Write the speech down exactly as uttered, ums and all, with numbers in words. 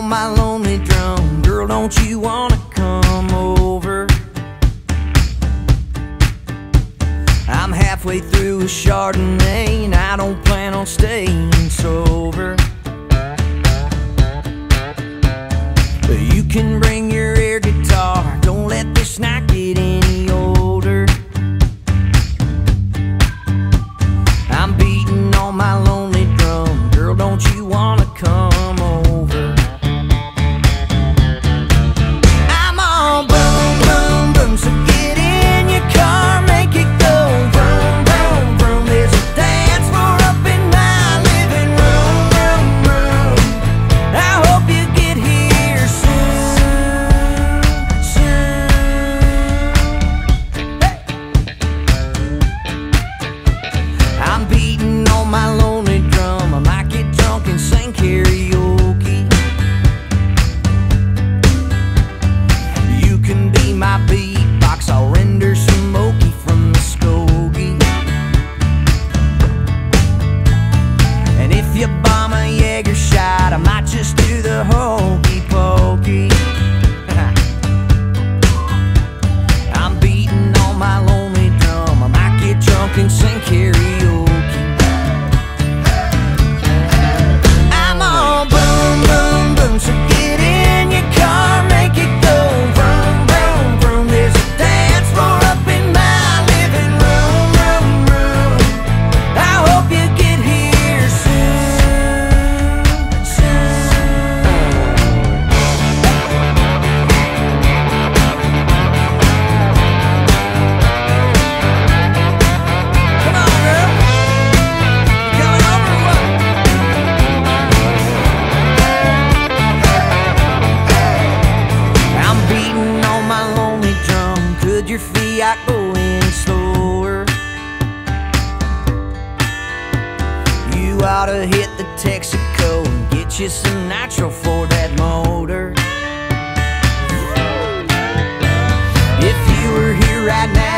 my lonely drum. Girl, don't you wanna come over? I'm halfway through a Chardonnay and I don't plan on staying sober. You can bring your air guitar, don't let this night get any older. I'm beating on my lonely drum. Girl, don't you wanna come over? I'm all boom, boom, boom, so get in your car, make it go vroom, vroom, vroom. There's a dance floor up in my living room, room, room. I hope you get here soon, soon. Hey. I'm beating on my lonely drum. I might get drunk and sing karaoke. You can be my beatbox, I'll render some Moki from Muskogee. And if you bomb a Jaeger shot, I might just do the hokey pokey. I'm beating on my lonely drum. I might get drunk and sing karaoke. I'm all boom, boom, boom, so get in your car, make it go vroom, vroom, vroom. There's a dance floor up in my living room, room, room. I hope you get here soon, soon. Come on, girl. You coming over or what? I'm beating on my lonely drum. Could your Fiat go any slower? You oughta hit the Texaco and get you some nitro for that motor. If you were here right now,